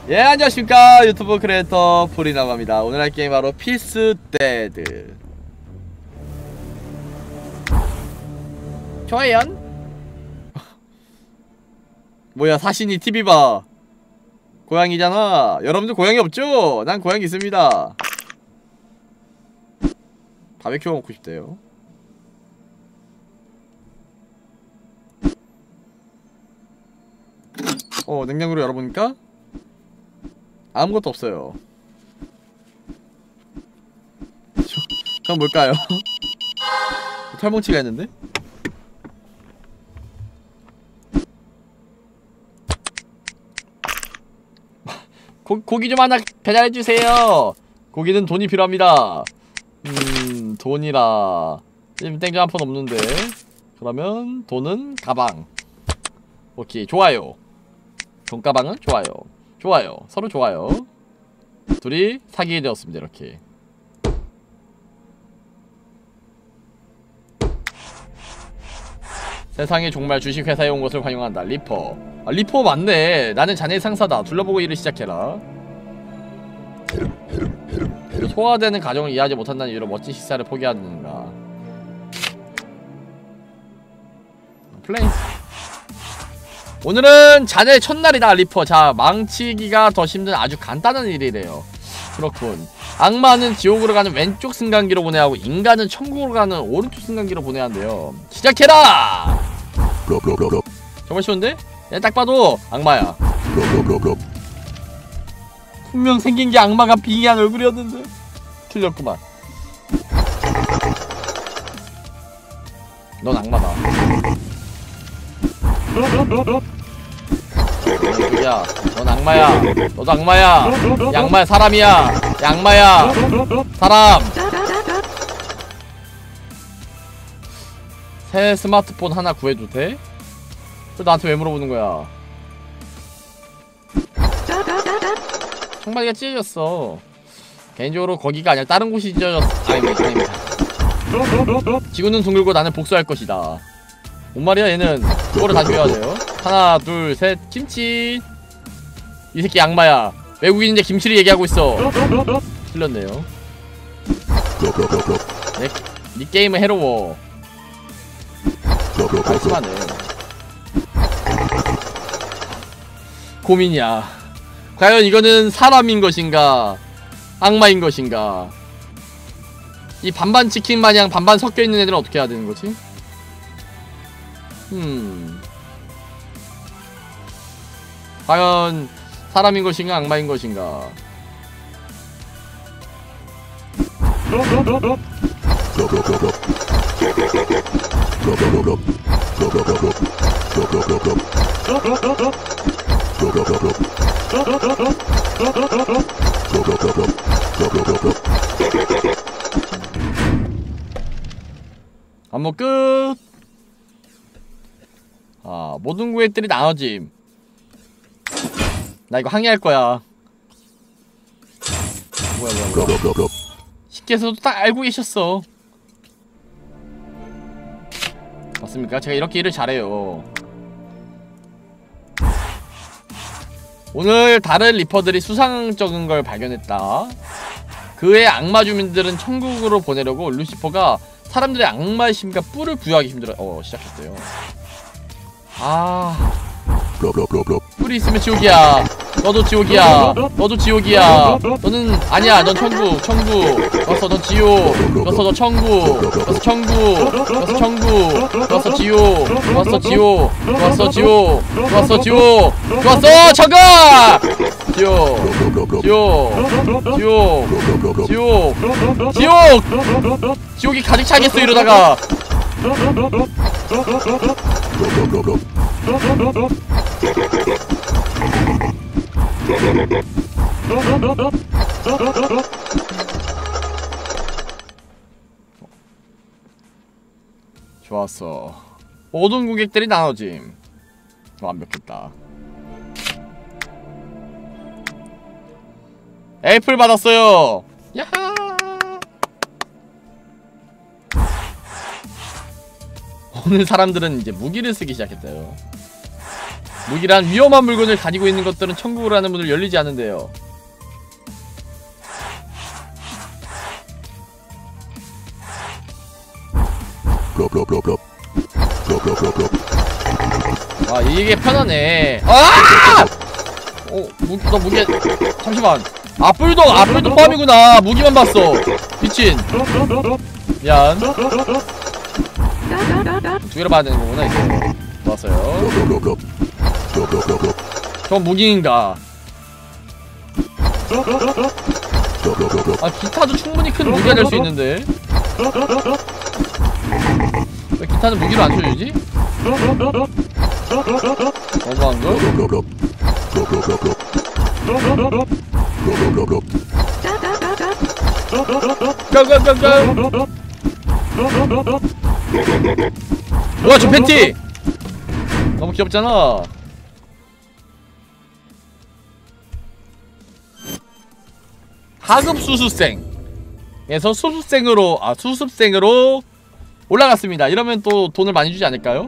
예, 안녕하십니까. 유튜브 크리에이터 프리라고 합니다. 오늘 할 게임 바로 피스 데드. 좋아요. 뭐야, 사신이 TV 봐. 고양이잖아. 여러분들 고양이 없죠? 난 고양이 있습니다. 바베큐 먹고 싶대요. 냉장고를 열어보니까 아무것도 없어요. 그럼 뭘까요? 털뭉치가 있는데? 고기 좀 하나 배달해주세요. 고기는 돈이 필요합니다. 돈이라 지금 땡전 한 푼 없는데. 그러면 돈은 가방. 오케이, 좋아요. 돈가방은 좋아요. 좋아요. 서로 좋아요. 둘이 사귀게 되었습니다. 이렇게. 세상에 정말 주식회사에 온 것을 환영한다. 리퍼. 아, 리퍼 맞네. 나는 자네의 상사다. 둘러보고 일을 시작해라. 소화되는 가정을 이해하지 못한다는 이유로 멋진 식사를 포기하는가. 플레이. 오늘은 자네의 첫날이다. 리퍼. 자, 망치기가 더 힘든 아주 간단한 일이래요. 그렇군. 악마는 지옥으로 가는 왼쪽 승강기로 보내야 하고 인간은 천국으로 가는 오른쪽 승강기로 보내야 한대요. 시작해라! 정말 쉬운데? 얘 딱 봐도 악마야. 분명 생긴게 악마가 빙의한 얼굴이었는데 틀렸구만. 넌 악마다. 야, 넌 악마야. 너도 악마야. 양마야, 사람이야. 양마야, 사람. 새 스마트폰 하나 구해도 돼? 또 나한테 왜 물어보는 거야? 청바지가 찢어졌어. 개인적으로 거기가 아니라 다른 곳이 찢어졌어. 아닙니다. 지구는 둥글고 나는 복수할 것이다. 뭔 말이야, 얘는. 그거를 다 줘야 돼요. 하나, 둘, 셋, 김치. 이 새끼 악마야. 외국인인데 김치를 얘기하고 있어. 틀렸네요. 니 게임은 해로워. 깔끔하네. 고민이야. 과연 이거는 사람인 것인가 악마인 것인가. 이 반반 치킨 마냥 반반 섞여있는 애들은 어떻게 해야 되는 거지? 과연 사람인 것인가 악마인 것인가. 안무 끝. 아, 모든 구획들이 나눠짐. 나 이거 항의할 거야. 뭐야. 식께서도 딱 알고 계셨어. 맞습니까? 제가 이렇게 일을 잘해요. 오늘 다른 리퍼들이 수상적인 걸 발견했다. 그의 악마 주민들은 천국으로 보내려고 루시퍼가 사람들의 악마의 심과 뿔을 부여하기 힘들어. 시작했대요. 뿔이 있으면 지옥이야. 너도 지옥이야. 너도 지옥이야. 너는 아니야. 넌 천국. 너서 넌 지옥. 너서 너 천국. 너서 천국. 너서 천국. 너서 지옥. 너서 지옥. 너서 지옥. 너서 지옥. 좋았어. 천국. 지옥. 지옥이 가득 차겠어 이러다가. 좋았어. 모든 고객들이 나눠짐. 완벽했다. 애플 받았어요. 야하. 오늘 사람들은 이제 무기를 쓰기 시작했대요. 무기란 위험한 물건을 가지고 있는 것들은 천국으로 하는 문을 열리지 않는데요. 아, 이게 편하네. 아! 너 무기, 잠시만. 앞불도 포함이구나. 무기만 봤어. 미친. 미안. 두 개로 봐야 되는 거구나, 이제. 좋았어요. 전 무기인가? 아, 기타도 충분히 큰 무기가 될 수 있는데. 왜 기타는 무기로 안 쳐주지? 너무한걸? 깡깡깡깡! 뭐야 저 팬티! 너무 귀엽잖아. 하급 수습생에서 수습생으로 올라갔습니다. 이러면 또 돈을 많이 주지 않을까요?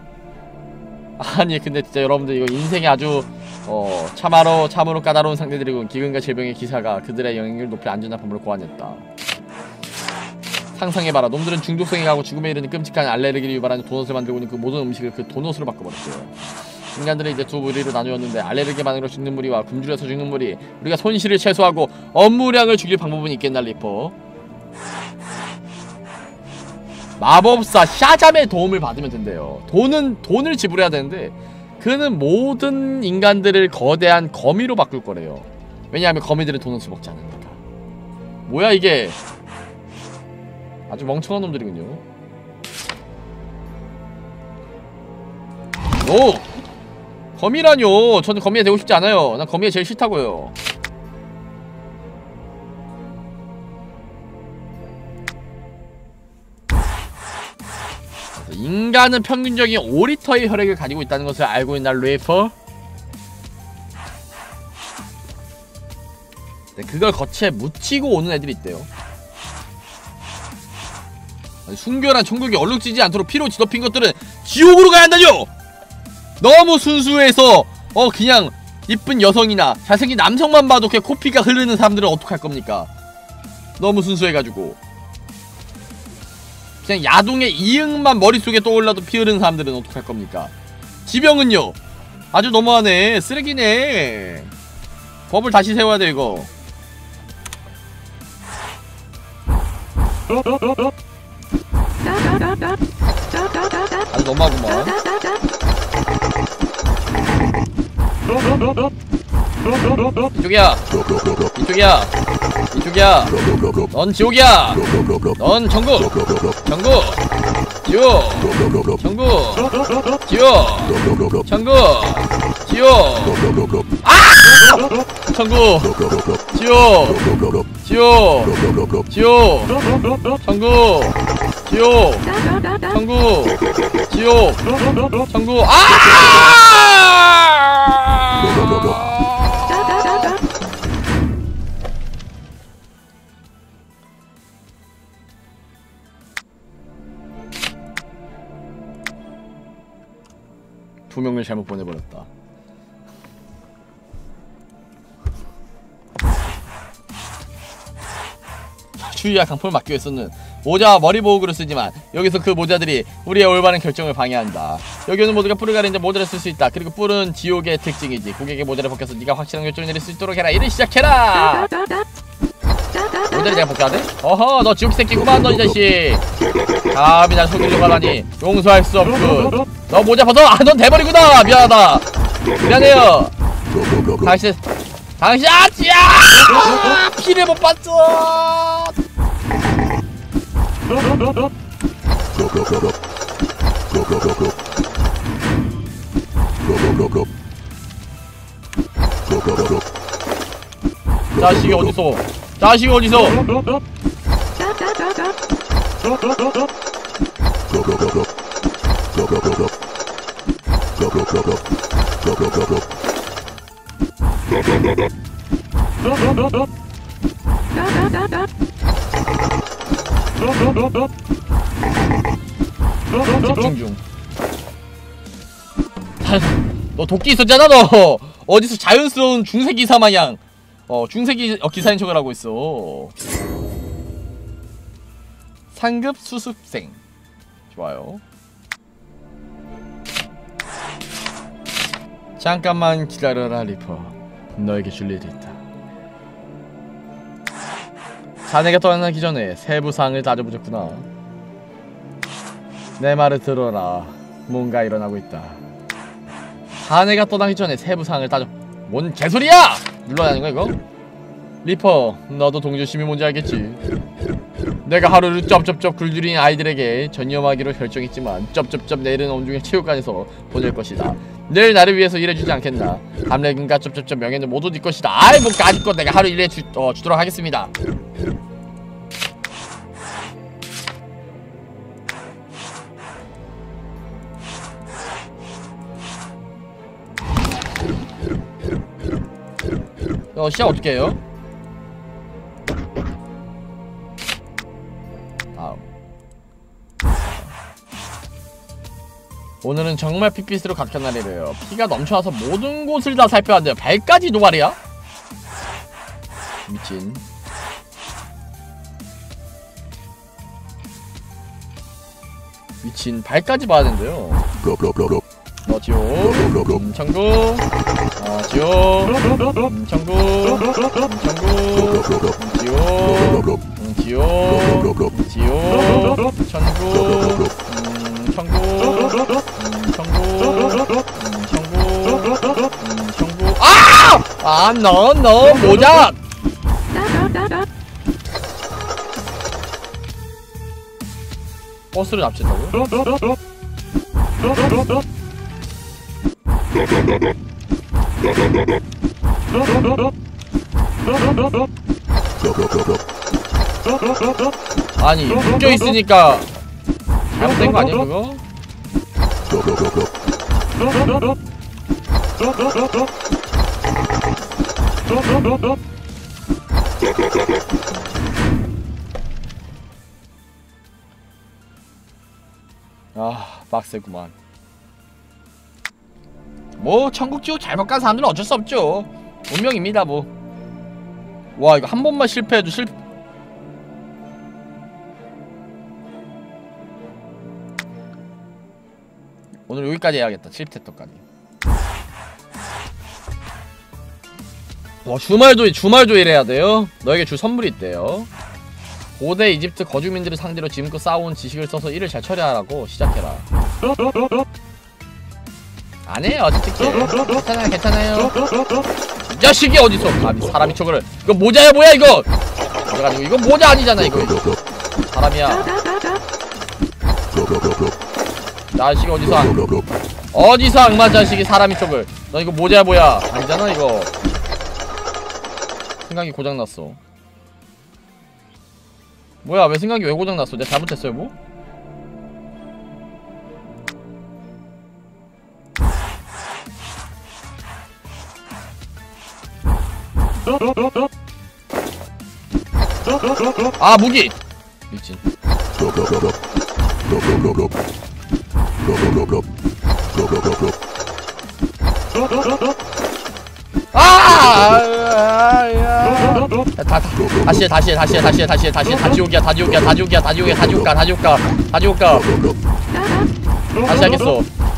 아니 근데 진짜 여러분들 이거 인생에 아주 참으로 까다로운 상대들이고 기근과 질병의 기사가 그들의 영향력을 높여 안전한 방법을 고안했다. 상상해봐라. 놈들은 중독성에 가고 죽음에 이르는 끔찍한 알레르기를 유발하는 도넛을 만들고 있는 그 모든 음식을 그 도넛으로 바꿔버렸어요. 인간들은 이제 두 무리로 나누었는데 알레르기 반응으로 죽는 무리와 굶주려서 죽는 무리. 우리가 손실을 최소화하고 업무량을 줄일 방법은 있겠나 리퍼? 마법사 샤잠의 도움을 받으면 된대요. 돈을 지불해야 되는데 그는 모든 인간들을 거대한 거미로 바꿀 거래요. 왜냐하면 거미들은 도넛을 먹지 않으니까. 뭐야 이게? 아주 멍청한 놈들이군요. 오! 거미라뇨! 저는 거미에 되고 싶지 않아요. 난 거미에 제일 싫다고요. 인간은 평균적인 5리터의 혈액을 가지고 있다는 것을 알고 있나 레이퍼? 네, 그걸 거치에 묻히고 오는 애들이 있대요. 아니, 순결한 천국이 얼룩지지 않도록 피로 뒤덮인 것들은 지옥으로 가야 한다뇨! 너무 순수해서 그냥 이쁜 여성이나 잘생긴 남성만 봐도 그냥 코피가 흐르는 사람들은 어떡할 겁니까? 너무 순수해가지고 그냥 야동의 이응만 머릿속에 떠올라도 피 흐르는 사람들은 어떡할 겁니까? 지병은요? 아주 너무하네. 쓰레기네. 법을 다시 세워야 돼 이거. 아주 너무하구만. 이쪽이야. 이쪽이야. 넌 지옥이야. 넌 천국. 지옥. 천국. 지옥. 천국. 지옥. 아! 천국. 지옥. 지옥. 지옥. 천국. 지옥. 천국. 지옥. 천국. 아! 두 명을 잘못 보내버렸다. 주의와 강포를 막기 위해서는 모자와 머리 보호구를 쓰지만 여기서 그 모자들이 우리의 올바른 결정을 방해한다. 여기 오는 모두가 뿔을 가리는데 모자를 쓸 수 있다. 그리고 뿔은 지옥의 특징이지. 고객의 모자를 벗겨서 네가 확실한 결정을 내릴 수 있도록 해라. 이를 시작해라. 모자를 내가 벗겨야 돼? 어허, 너 지옥 새끼구만 너 이 자식. 감히 날 속이려고 하다니 용서할 수 없군. 너 모자 벗어. 아, 넌 대머리구나. 미안하다. 미안해요. 당신 아치야! 피를 못 봤어. 자식이 어디서? 자식이 어디서? 집중 중. 너 도끼 있었잖아 너. 어디서 자연스러운 중세 기사 마냥 중세 기사인 척을 하고 있어. 상급 수습생. 좋아요. 잠깐만 기다려라 리퍼. 너에게 줄 일이 있다. 자네가 떠나기 전에 세부 사항을 따져보셨구나. 내 말을 들어라. 뭔가 일어나고 있다. 자네가 떠나기 전에 세부 사항을 따져. 뭔 개소리야! 눌러야 하는 거야 이거? 리퍼, 너도 동조심이 뭔지 알겠지? 내가 하루를 쩝쩝쩝 굴들인 아이들에게 전념하기로 결정했지만 쩝쩝쩝 내일은 온종일 체육관에서 보낼 것이다. 늘 나를 위해서 일해주지 않겠나? 감래금과 쩝쩝쩝 명예는 모두 네 것이다. 아이 뭐 까짓것 내가 하루 일해 주도록 하겠습니다. 시작 어떻게 해요? 다음. 오늘은 정말 핏빛으로 가득한 날이래요. 피가 넘쳐나서 모든 곳을 다 살펴야 한대요. 발까지 도발이야? 미친. 미친. 발까지 봐야 된대요. 지오 청구 지오 청구 지오 지오 지오 청구 청구 청구 아! 너 모자! 버스를 납치했다고? 아니 묶여있으니까 잘못된 거 아니야 그거? 아 빡세구만. 뭐 천국지옥 잘못 간 사람들은 어쩔 수 없죠. 운명입니다 뭐. 와 이거 한 번만 실패해도 오늘 여기까지 해야겠다. 7챕터까지. 와 주말도 일해야 돼요? 너에게 줄 선물이 있대요. 고대 이집트 거주민들을 상대로 지금껏 쌓아온 지식을 써서 일을 잘 처리하라고. 시작해라. 안해요 어떻게. 괜찮아요. 이 자식이 어디서 감히 사람이 저거를. 이거 모자야 뭐야 이거. 그래가지고 이거 모자 아니잖아 이거. 사람이야. 자식이 어디서 악마 자식이 사람이 쪽을. 너 이거 모자야 뭐야. 아니잖아 이거. 생각이 고장났어. 뭐야 왜 생각이 왜 고장났어. 내가 잘못했어요 뭐? 아 무기! 미친. 다시 해. 다 지옥이야. 다시 하겠어.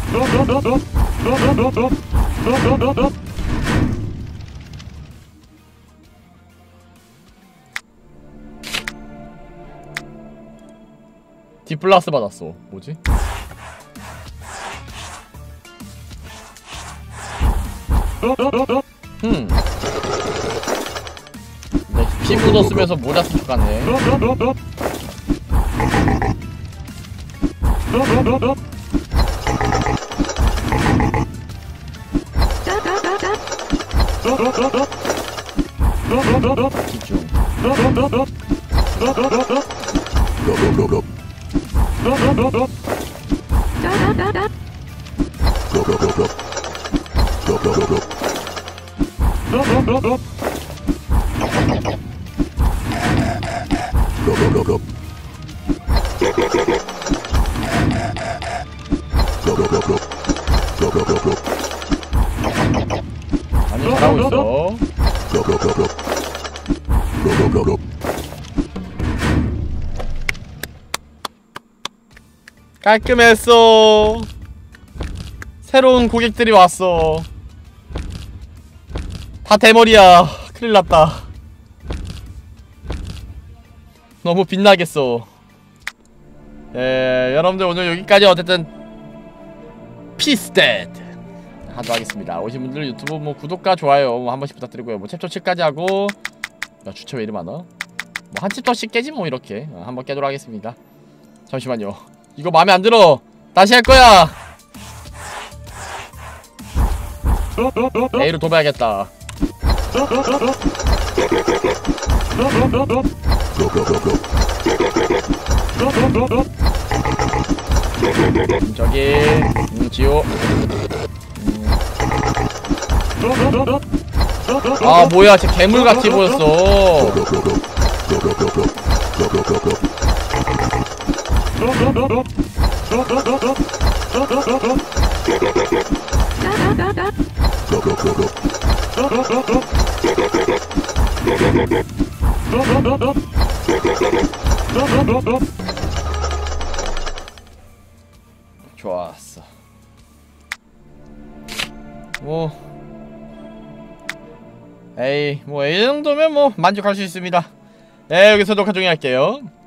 디플러스 받았어. 뭐지? 피 묻었으면서 모자 쓴 척 같네. 집중. 잘하고 있어. 깔끔했어. 새로운 고객들이 왔어. 다 대머리야. 큰일났다. 너무 빛나겠어. 여러분들 오늘 여기까지 어쨌든 피스댓 하도록 하겠습니다. 오신 분들 유튜브 뭐 구독과 좋아요 뭐 한 번씩 부탁드리고요. 뭐 챕터 7까지 하고, 야 주체 왜 이리 많아? 뭐 한 챕터씩 깨지 뭐 이렇게 한번 깨도록 하겠습니다. 잠시만요. 이거 마음에 안 들어. 다시 할 거야. A로 도배하겠다. 저기 지호. 아 뭐야, 쟤 괴물같이 보였어. 좋았어. 뭐 에이 뭐 이 정도면 뭐 만족할 수 있습니다. 여기서 녹화 종료할게요.